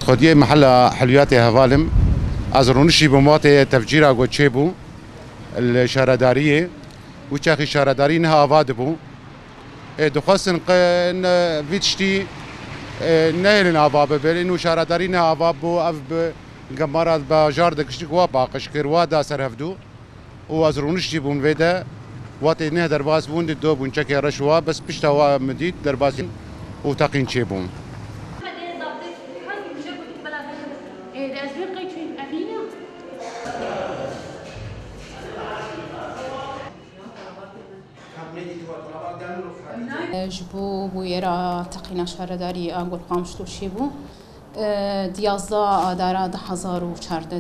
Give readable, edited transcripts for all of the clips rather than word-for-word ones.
خودی محل حلویات هوالم از رونشی بموات تفجیر گوچه بو الشارداریه و چاخی شارداری نه آواد بو دخواستن ویتشتی نه آواب بل اینو شارداری نه آواب بو اف گمارات باجار دکشتی قوا باقش کروا دا سرهفدو و از رونشی بون ویدا وات نه درباز بون دو بون چاکی رشوا بس پشتا مدید دربازین و تقین چه بون جبو بويرا تقينا شارداري أقول قامشتو شيبو ديازدا دارا 1014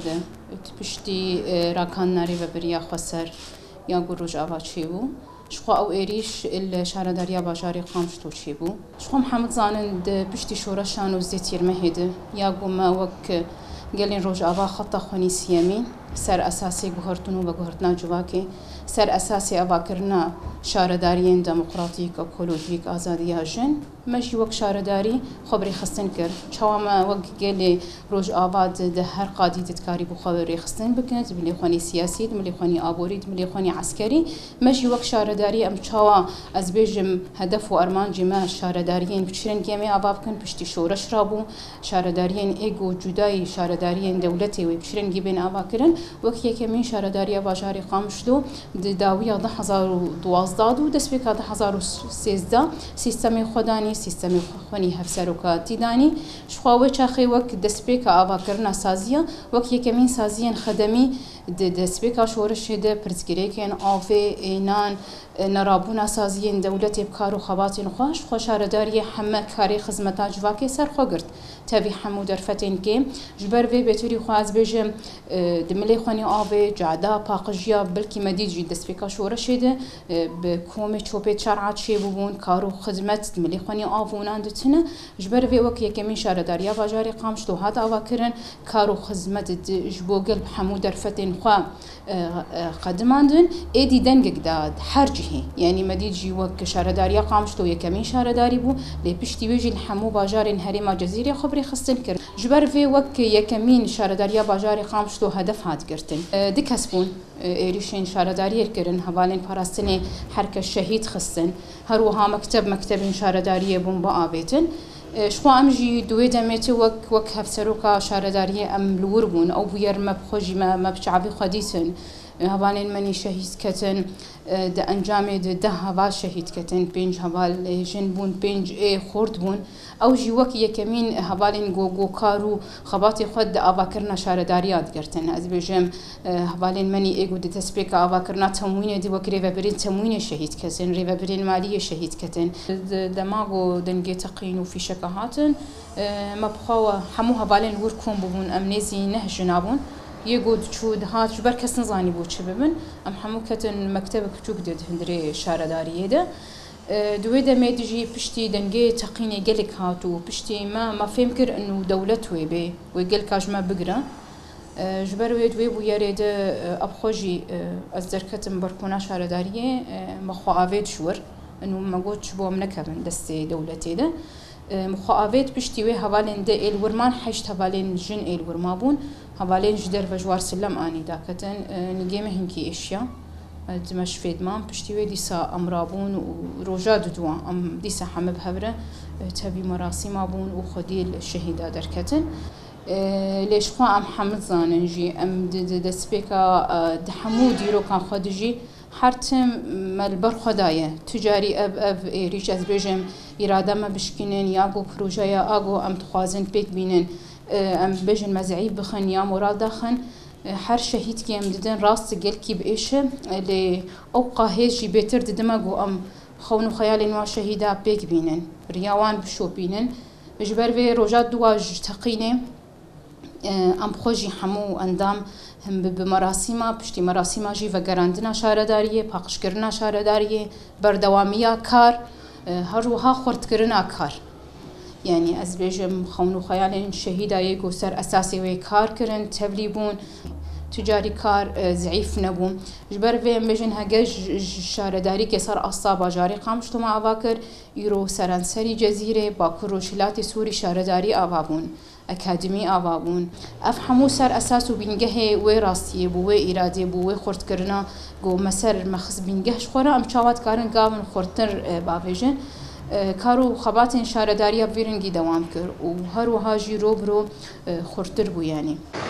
تبشتي راكان ناري ببريا خسر يا قروج أبا شيبو شخوا أو إيريش الشارداريا باجاري قامشتو شيبو شخوا محمد زانند بشتي شورشان وزيتير مهيد يا قوما وك قالين روج أبا خطا خوني سيامين سر أساسي جهرتنو بجهرتنا جواكي سر أساسي أباكرنا شارداريين ديمقراطيك أكولوجيك آزادية جن ماشي وك شارداري خبري خستن كر شوما وك قالي روج آباد ده هر قاضي تتكاري بخبري خستن بكنت ملي خوني سياسي ملي خوني آبوري ملي خوني عسكري ماشي وك شارداري أم شوا أزبيجم هدف وأرمان جماع شارداريين بتشرين جميع أبابكن بشتي شورش رابو شارداريين إيجو جداي شارداريين دولتي وبتشرين جبين أباكرن وكي كمين شارداريا باجاري قامشدو داوية 1012 و دەست پێکا 1013 سیستەمی خۆدانی سیستەمی خۆنی هەفسەرۆکە تیدانی شخواوە چاخی وەک دەستپێکە ئاواکردنا سازیە وەک یەکەمین سازیان خەدەمی دەستپێکا شۆرشێدە پرسگرێکێن ئاوێ ئێنان نەڕابوونا سازیên دەولەتێ بکار و خەباتên خوش خۆ شارەداریە هەمە کارێ خزمەتا جوواکێ سەرخۆگرت تەوی هەموو دەرفەتێن کێ ji ber vê bêturî xwaz bêjim di milê xwenî avê cada paqijya bilkî medî jî destpêka şoreşê de bi komê çopê çar'a çêbûbûn kar û xizmet di milê xwenî av ûnan ditine ji ber vê wek yekemîn şaredariya bajarê Qamişlo hat avakirin kar û xizmet ji bo gel hemû derfetên xwe qedimandin êdî dengek da her cihê yanî medî jî wek şaredariya Qamişlo yekemîn şaredarî bû lê piştî wê jî li hemû bajarên herêma Cezîrê xwe xistin kir ji ber vê wek yekemîn şaredariya bajarê Qamişlo hedef hat girtin di kes bûn êrişên şaredariyê kirin hevalên parastinê her kes şehîd xistin her wiha mektebên şaredariyê bûn bi avêtin ji xwe em jî di wê demê tê wek hevseroka şaredariyê em li wir bûn ew bûyer me bi xwe jî me bi çavê xwe dîtin hevalên menî şehîd ketin di encamê de 10 heval şehîd ketin 5 heval jin bûn 5 ê xurt bûn ew jî wek yekemîn hevalên gogokar û xebatê xwe di avakirina şaredariya digirtin ez bêjim hevalên menî êgo di destpêka avakirina temwînê dî wek rêvebirên temwînê şehîd ketin rêvebirên maliyê şehîd ketin dema got dengê teqîn û fîşeka hatin me bi xwe hemû hevalên wir kom bibûn em nêzî neh jina bûn yêgo diçû dihat ji ber kes nizanî bû çi bibin em hemû ketin mekteba küçük de hundirê şaredariyê de di wê demê de jî piştî dengê teqînê gelek hat û piştî me fêm kir û dewlet wê bê wê gelka ji me bigire ji ber wê wê bûyerê de ev xwe jî ez derketim berkûna şaredariyê me xwe avê dişwir û me got ji bo em nekevin destê dewletê de مخ avêt piştî wê hevalên de êlwirman heşt hevalên jin êlwirma bûn hevalên ji derve ji war silem anî daketin nigê me hinkî êşiya di me ji fêdman piştî wê dîsa em rabûn û roja diduan em dîsa heme bi hev re tevî merasîma bûn û xwedî li şehîda derketin lê ji xwe em hemû zanin jî em di destpêka di hemû dîrokan xwe de jî her tim me li ber xwe daye ticarî ev êrîş ez bêjim îrade me bişkînin ya got projeya ago em dixwazin pêk bînin em bêjin me zeîf bixin ya moral daxin her şehîdkî em didin rast gelkî biêşe lê ew qahêz jî bêtir didime got em xewn û xeyalên wan şehîda pêk bînin riya wan bişopînin ji ber vê roja duwa ji teqînê em xwe jî hemû endam bi merasîma piştî merasîma jî vegerandina şaredariyê paqijkirina şaredariyê berdewamiya kar her wiha xurtkirina kar yani ez bêjim xewn û xeyalên şehîda yê got ser esasê wê kar kirin tevlî bûn ticarî kar zeîf nebûn ji ber vê em bêjin hege şaredarîkê ser asta bajarê Qamişlo me ava kir îro serenserî Cezîrê Bakur û Şilatê Sûrî şaredarî ava bûn أكاديمي آبابون أفهموا سر أساس بينجه وراسي بوي إرادة بوي خورت كرنا جو مسر مخص بينجهش خورا أم شاوات كارن قامن خورتر بافيجن كارو خباتين شارداريا بيرنجي دوام كر وهرو هاجي روبرو خورتر بو يعني